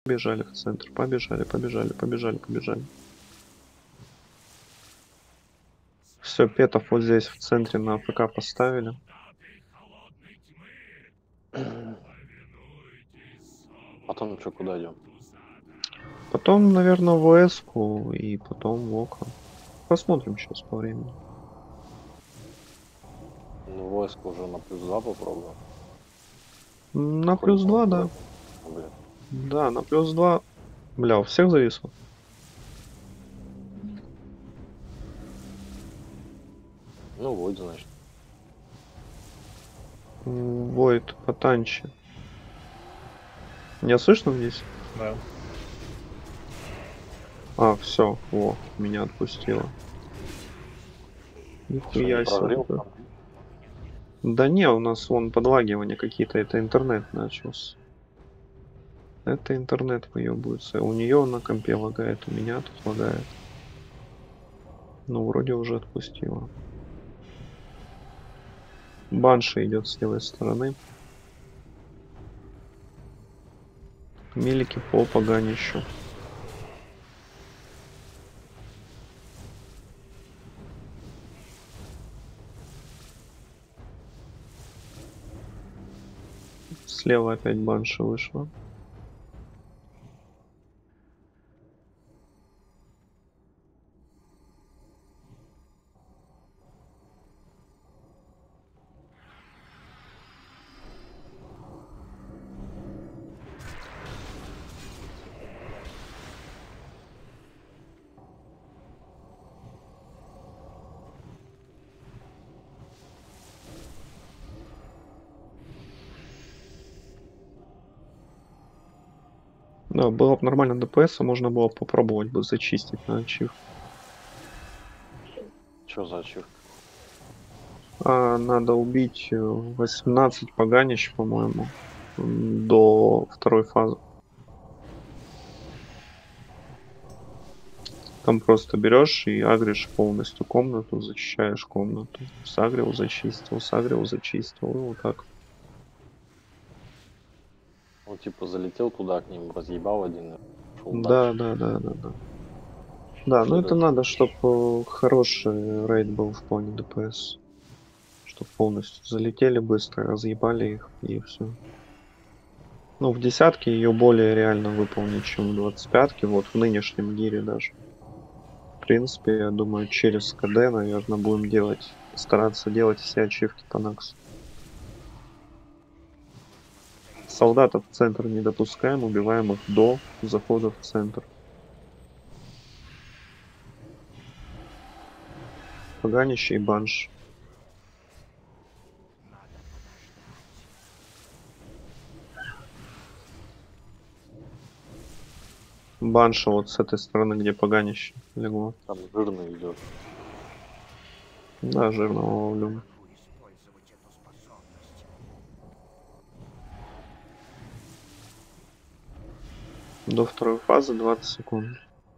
побежали в центр. Побежали, побежали, побежали, побежали. Все, петов вот здесь в центре на АФК поставили. Потом что, куда идем? Потом, наверное, в ВС-ку и потом в ОКО. Посмотрим сейчас по времени. Ну, войск уже на +2 попробуем. На Хоть +2, да. блин. Да, на +2. Бля, у всех зависло. Ну, вот, значит. Войд потанче. Меня слышно здесь? Да. А, все, о, меня отпустило. Что, Нихуя не прорыв? себе. Да не, у нас вон подлагивания какие-то, это интернет начался. Это интернет выебывается. У нее на компе лагает, у меня тут лагает. Ну, вроде уже отпустила. Банша идет с левой стороны. Милики по поганищу. Слева опять банша вышла. Да, было бы нормально ДПС, можно было попробовать бы зачистить на ачив. Что за ачив? Надо убить 18 поганищ, по-моему, до второй фазы. Там просто берешь и агришь полностью комнату, зачищаешь комнату. Сагрил, зачистил, и вот так. Он типа залетел туда к ним, разъебал один. Да. Да, ну это надо, чтобы хороший рейд был в плане ДПС. Чтобы полностью залетели быстро, разъебали их и все. Ну, в десятке ее более реально выполнить, чем в 25-ке, вот в нынешнем гире даже. В принципе, я думаю, через КД, наверное, будем делать, стараться делать все ачивки по Наксу. Солдатов в центр не допускаем, убиваем их до захода в центр. Поганище и банш. Банша вот с этой стороны, где поганище легло. Там жирный идет. Да, жирного ловлю. До второй фазы 20 секунд.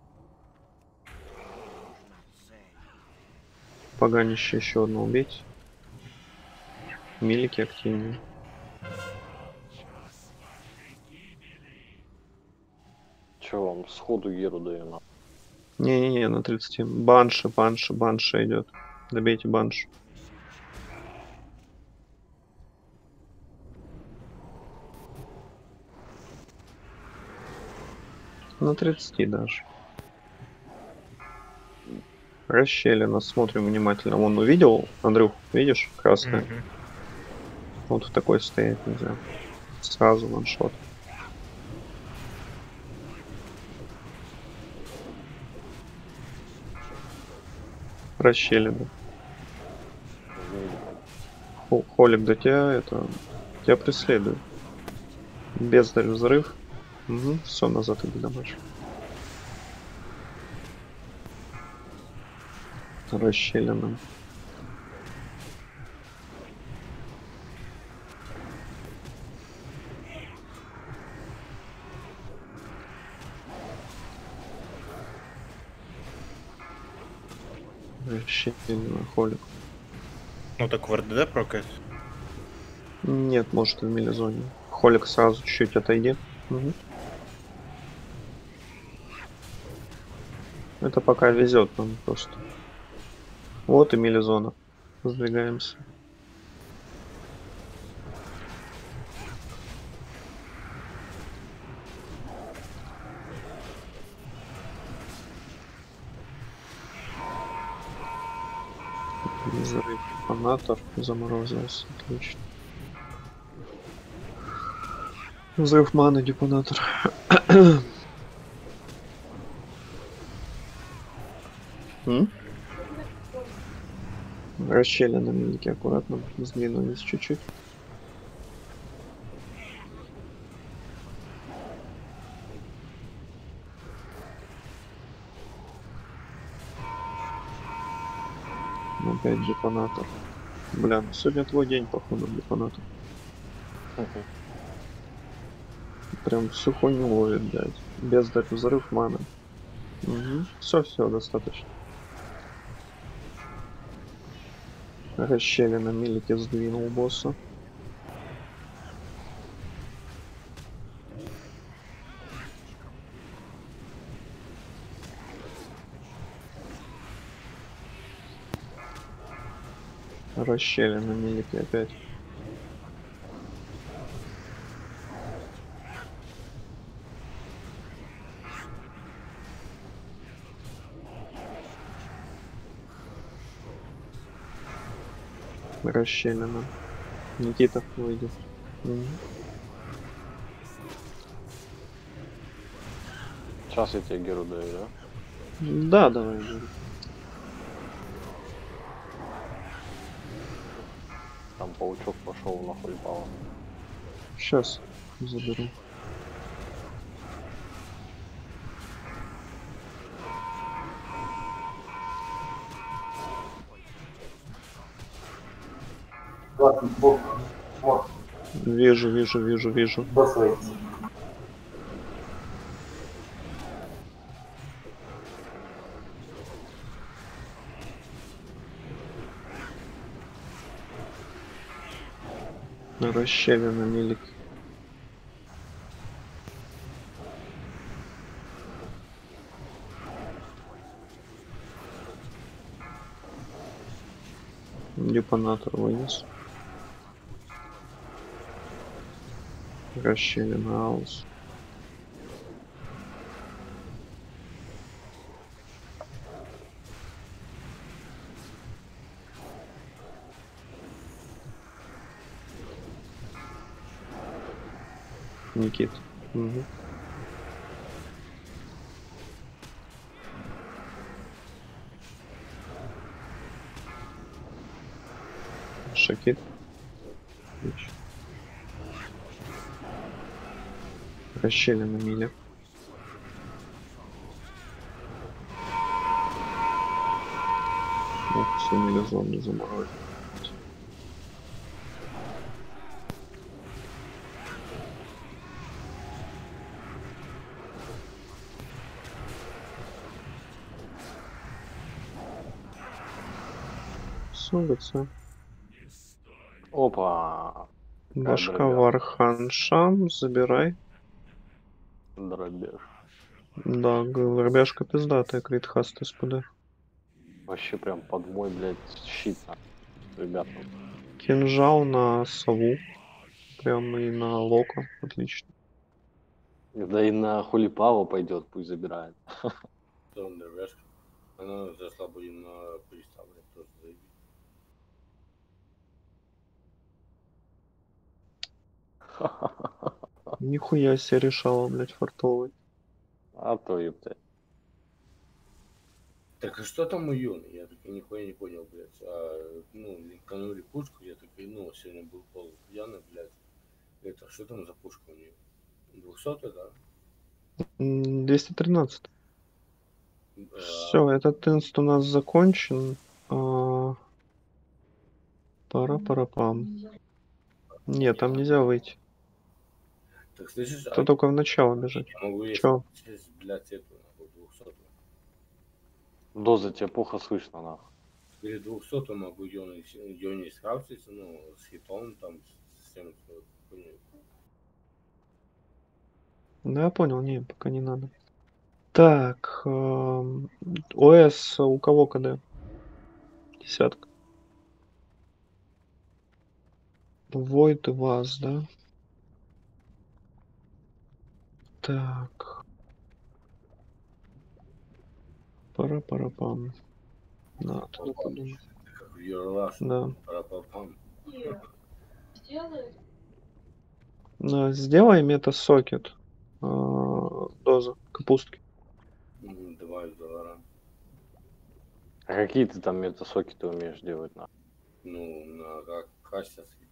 Поганище еще одно убить. Милики активнее. Че вам сходу геру даю? Не-не-не, на 30. Банша идет. Добейте банш. На 30 даже. Расщелина, смотрим внимательно. Вон увидел, Андрюх, видишь, красная? Вот в такой стоять нельзя. Сразу ваншот. Расщелина. Холик, до тебя это... Тебя преследует. Бездарь взрыв. Угу, все, назад иди домой. Расщелина. Расщелина, холик. Ну так в РДД прокает? Нет, может в милизоне. Холик сразу чуть-чуть отойди. Угу. Это пока везет нам просто. Вот и мелизона. Сдвигаемся. Взрыв фанатов заморозился. Отлично. Взрыв маны, депонатор. Расщелина милики аккуратно сдвинулись чуть-чуть. Опять депонатор. Бля, ну сегодня твой день, походу, депонатор. Прям всю хуйню ловит, блядь. Без дать взрыв маны. Угу. Все, достаточно. Расщелина милики сдвинул босса. Расщелина милики опять. Расщелина. Никита выйдет. Сейчас я тебе геру даю, да? Да, давай. Говори. Там паучок пошел нахуй пал. Сейчас заберу. Вижу. Расщелина милик. Депонатор вынес. Расщелина аус. Никит. Угу. Шакит. Отлично. Расщелина миля. Ох, все мелизон заморозил. Сугаться. Опа! Башка дробяга. Варханша, забирай. Дробеж. Да, горбяшка пиздатая, критхаст СПД. Вообще прям под мой, блядь, щит. Ребята. Кинжал на сову. Прям и на лока. Отлично. Да и на хулипава пойдет, пусть забирает. Там деревяшка. Она зашла бы на приставление тоже заебись. Нихуя себе решала, блядь, фартовый. А то ёпта. Так а что там у Юны? Я таки нихуя не понял, блядь. Ну, линканули пушку, я такой, ну, сегодня был пол пьяный, блядь. Это что там за пушка у нее? 200, да? 213. Все, этот инст у нас закончен. Пара-пара-пам. Нет, там нельзя выйти. Так слышишь, Это только в начало бежать. я могу Чё? есть, блядь, эту, нахуй, 200. Доза тебе плохо слышно, нахуй. Перед 200 могу Йони скрафтиться, ну, с хитом, там, с всем, хуйней. Да, я понял, не, пока не надо. Так, ОС у кого КД? Десятка. Войд и вас, да? Так. Пара-пара-пам. Надо подумать. Как в Ералаш. Да. Пара-па-пам. Сделай мета-сокет. Доза капустки. $2. А какие ты там метасоки ты умеешь делать? На? Ну, на как сейчас